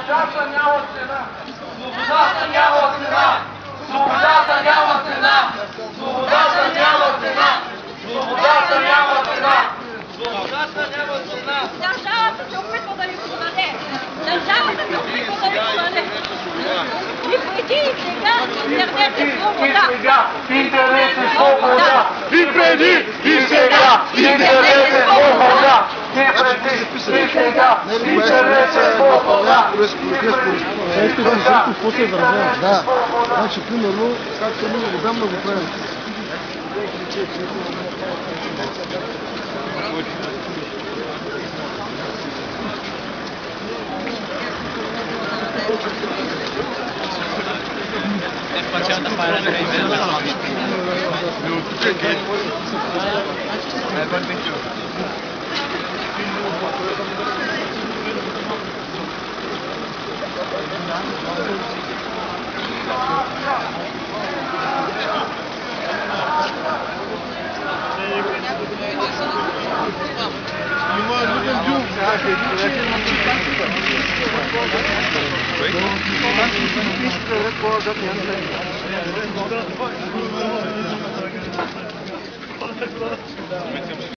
Свободата няма цена! Свободата няма цена! Свободата няма цена! Свободата няма цена! Свободата няма цена! Свободата няма цена! Държавата се опитва да ни продаде. Държавата се опитва да ни продаде. И преди и сега интернет е свобода. Интернет е свобода! И преди, и сега, интернет е свобода! И преди, и сега, интернет е свобода! Какво се изразява? Да. Значи, примерно, както ние отдавна го правим.